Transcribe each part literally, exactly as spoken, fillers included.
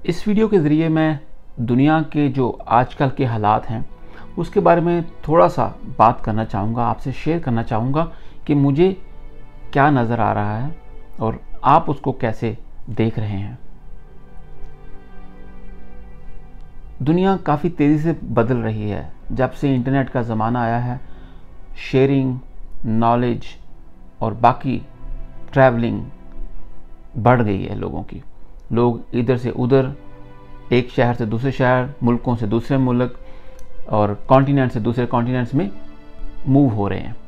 इस वीडियो के ज़रिए मैं दुनिया के जो आजकल के हालात हैं उसके बारे में थोड़ा सा बात करना चाहूँगा, आपसे शेयर करना चाहूँगा कि मुझे क्या नज़र आ रहा है और आप उसको कैसे देख रहे हैं। दुनिया काफ़ी तेज़ी से बदल रही है। जब से इंटरनेट का ज़माना आया है, शेयरिंग, नॉलेज और बाकी ट्रैवलिंग बढ़ गई है लोगों की। लोग इधर से उधर, एक शहर से दूसरे शहर, मुल्कों से दूसरे मुल्क और कॉन्टिनेंट से दूसरे कॉन्टिनेंट्स में मूव हो रहे हैं।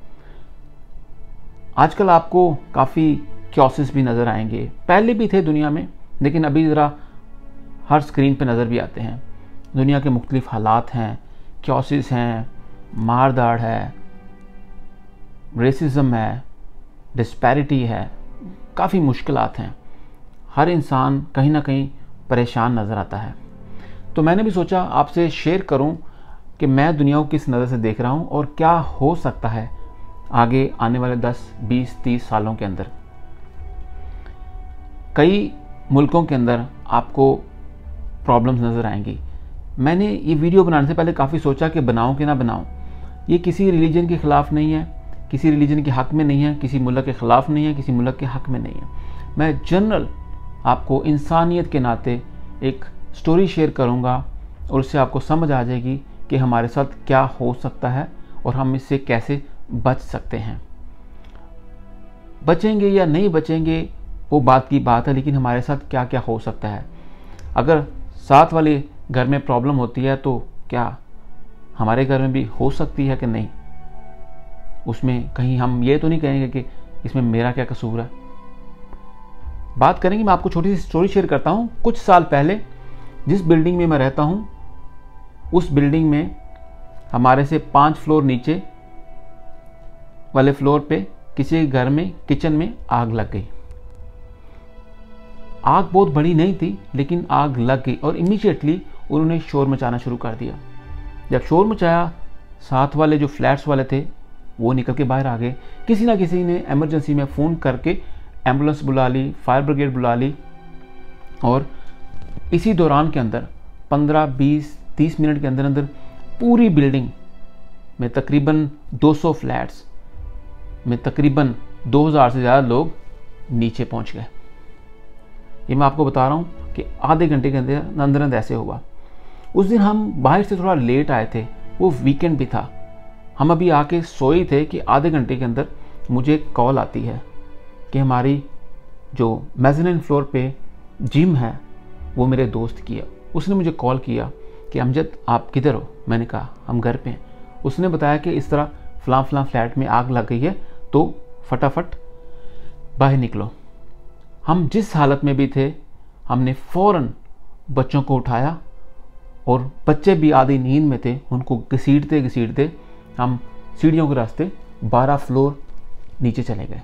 आजकल आपको काफ़ी क्योसिस भी नज़र आएंगे, पहले भी थे दुनिया में, लेकिन अभी ज़रा हर स्क्रीन पे नज़र भी आते हैं। दुनिया के मुख्तलिफ हालात हैं, क्योसिस हैं, मारदाड़ है, रेसिज्म है, डिस्पैरिटी है, काफ़ी मुश्किलात हैं। हर इंसान कहीं ना कहीं परेशान नज़र आता है। तो मैंने भी सोचा आपसे शेयर करूं कि मैं दुनिया को किस नज़र से देख रहा हूं और क्या हो सकता है आगे आने वाले दस, बीस, तीस सालों के अंदर। कई मुल्कों के अंदर आपको प्रॉब्लम्स नज़र आएंगी। मैंने ये वीडियो बनाने से पहले काफ़ी सोचा कि बनाऊं कि ना बनाऊं। ये किसी रिलीजन के ख़िलाफ़ नहीं है, किसी रिलीजन के हक़ में नहीं है, किसी मुल्क के ख़िलाफ़ नहीं है, किसी मुल्क के हक़ में नहीं है। मैं जनरल आपको इंसानियत के नाते एक स्टोरी शेयर करूंगा और उससे आपको समझ आ जाएगी कि हमारे साथ क्या हो सकता है और हम इससे कैसे बच सकते हैं। बचेंगे या नहीं बचेंगे वो बात की बात है, लेकिन हमारे साथ क्या क्या हो सकता है। अगर साथ वाले घर में प्रॉब्लम होती है तो क्या हमारे घर में भी हो सकती है कि नहीं। उसमें कहीं हम ये तो नहीं कहेंगे कि इसमें मेरा क्या कसूर है। बात करेंगे, मैं आपको छोटी सी स्टोरी शेयर करता हूँ। कुछ साल पहले जिस बिल्डिंग में मैं रहता हूँ उस बिल्डिंग में हमारे से पाँच फ्लोर नीचे वाले फ्लोर पे किसी घर में किचन में आग लग गई। आग बहुत बड़ी नहीं थी, लेकिन आग लग गई और इमीडिएटली उन्होंने शोर मचाना शुरू कर दिया। जब शोर मचाया, साथ वाले जो फ्लैट्स वाले थे वो निकल के बाहर आ गए। किसी ना किसी ने एमरजेंसी में फ़ोन करके एम्बुलेंस बुला ली, फायर ब्रिगेड बुला ली और इसी दौरान के अंदर पंद्रह, बीस, तीस मिनट के अंदर अंदर पूरी बिल्डिंग में तकरीबन दो सौ फ्लैट्स में तकरीबन दो हज़ार से ज़्यादा लोग नीचे पहुंच गए। ये मैं आपको बता रहा हूँ कि आधे घंटे के अंदर अंदर अंदर ऐसे हुआ। उस दिन हम बाहर से थोड़ा लेट आए थे, वो वीकेंड भी था। हम अभी आके सोए थे कि आधे घंटे के अंदर मुझे एक कॉल आती है कि हमारी जो मेज़नीन फ्लोर पे जिम है वो मेरे दोस्त की है। उसने मुझे कॉल किया कि अमजद आप किधर हो। मैंने कहा हम घर पे हैं। उसने बताया कि इस तरह फ़लाँ फ़लाँ फ्लैट में आग लग गई है, तो फटाफट बाहर निकलो। हम जिस हालत में भी थे, हमने फ़ौरन बच्चों को उठाया और बच्चे भी आधी नींद में थे, उनको घसीटते घसीटते हम सीढ़ियों के रास्ते बारह फ्लोर नीचे चले गए।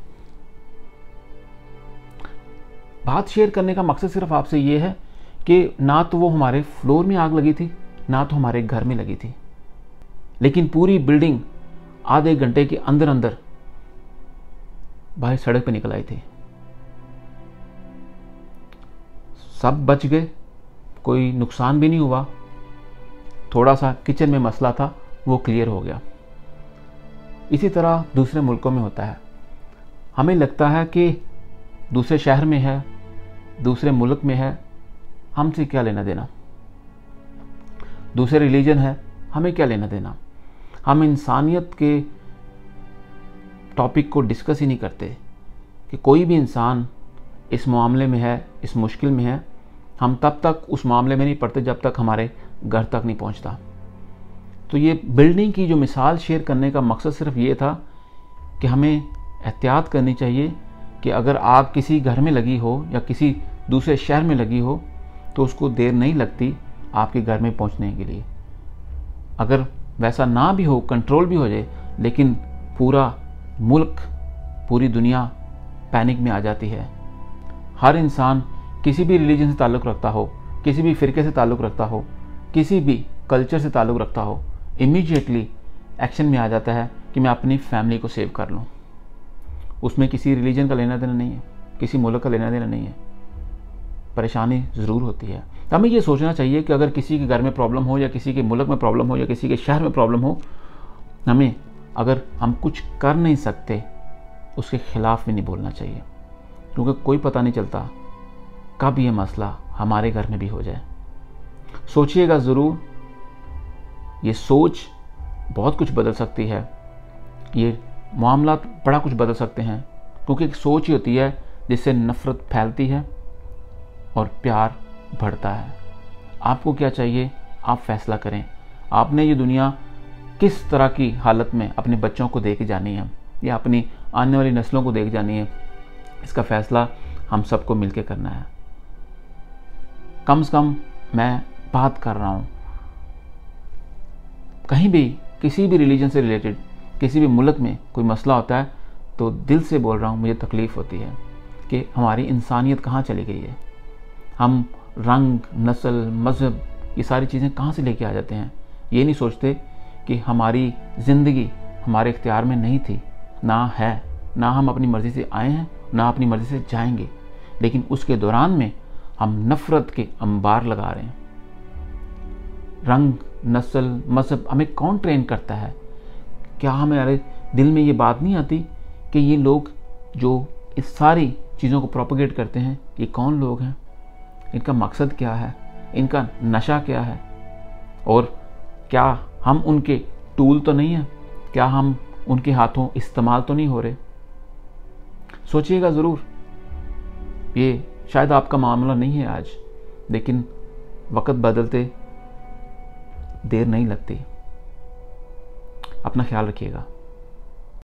बात शेयर करने का मकसद सिर्फ आपसे ये है कि ना तो वो हमारे फ्लोर में आग लगी थी, ना तो हमारे घर में लगी थी, लेकिन पूरी बिल्डिंग आधे घंटे के अंदर अंदर बाहर सड़क पे निकल आई थी। सब बच गए, कोई नुकसान भी नहीं हुआ। थोड़ा सा किचन में मसला था, वो क्लियर हो गया। इसी तरह दूसरे मुल्कों में होता है। हमें लगता है कि दूसरे शहर में है, दूसरे मुल्क में है, हमसे क्या लेना देना। दूसरे रिलीजन है, हमें क्या लेना देना। हम इंसानियत के टॉपिक को डिस्कस ही नहीं करते कि कोई भी इंसान इस मामले में है, इस मुश्किल में है। हम तब तक उस मामले में नहीं पड़ते जब तक हमारे घर तक नहीं पहुंचता। तो ये बिल्डिंग की जो मिसाल शेयर करने का मकसद सिर्फ ये था कि हमें एहतियात करनी चाहिए कि अगर आग किसी घर में लगी हो या किसी दूसरे शहर में लगी हो तो उसको देर नहीं लगती आपके घर में पहुंचने के लिए। अगर वैसा ना भी हो, कंट्रोल भी हो जाए, लेकिन पूरा मुल्क, पूरी दुनिया पैनिक में आ जाती है। हर इंसान किसी भी रिलीजन से ताल्लुक़ रखता हो, किसी भी फ़िरके से ताल्लुक़ रखता हो, किसी भी कल्चर से ताल्लुक़ रखता हो, इमीडिएटली एक्शन में आ जाता है कि मैं अपनी फैमिली को सेव कर लूँ। उसमें किसी रिलीजन का लेना देना नहीं है, किसी मुल्क का लेना देना नहीं है। परेशानी ज़रूर होती है। तो हमें ये सोचना चाहिए कि अगर किसी के घर में प्रॉब्लम हो या किसी के मुल्क में प्रॉब्लम हो या किसी के शहर में प्रॉब्लम हो, हमें अगर हम कुछ कर नहीं सकते उसके ख़िलाफ़ भी नहीं बोलना चाहिए, क्योंकि कोई पता नहीं चलता कब ये मसला हमारे घर में भी हो जाए। सोचिएगा ज़रूर, ये सोच बहुत कुछ बदल सकती है, ये मामला बड़ा कुछ बदल सकते हैं, क्योंकि एक सोच ही होती है जिससे नफ़रत फैलती है और प्यार बढ़ता है। आपको क्या चाहिए, आप फैसला करें। आपने ये दुनिया किस तरह की हालत में अपने बच्चों को दे के जानी है या अपनी आने वाली नस्लों को दे के जानी है, इसका फ़ैसला हम सबको मिलकर करना है। कम से कम मैं बात कर रहा हूँ, कहीं भी किसी भी रिलीजन से रिलेटेड किसी भी मुल्क में कोई मसला होता है तो दिल से बोल रहा हूँ, मुझे तकलीफ़ होती है कि हमारी इंसानियत कहाँ चली गई है। हम रंग, नस्ल, मज़हब, ये सारी चीज़ें कहाँ से लेके आ जाते हैं। ये नहीं सोचते कि हमारी ज़िंदगी हमारे इख्तियार में नहीं थी, ना है, ना हम अपनी मर्ज़ी से आए हैं, ना अपनी मर्ज़ी से जाएंगे, लेकिन उसके दौरान में हम नफ़रत के अंबार लगा रहे हैं। रंग, नस्ल, मज़हब हमें कौन ट्रेन करता है? क्या हमारे दिल में ये बात नहीं आती कि ये लोग जो इस सारी चीज़ों को प्रोपेगेट करते हैं, ये कौन लोग हैं, इनका मकसद क्या है, इनका नशा क्या है, और क्या हम उनके टूल तो नहीं हैं? क्या हम उनके हाथों इस्तेमाल तो नहीं हो रहे? सोचिएगा ज़रूर। ये शायद आपका मामला नहीं है आज, लेकिन वक्त बदलते देर नहीं लगती। अपना ख्याल रखिएगा।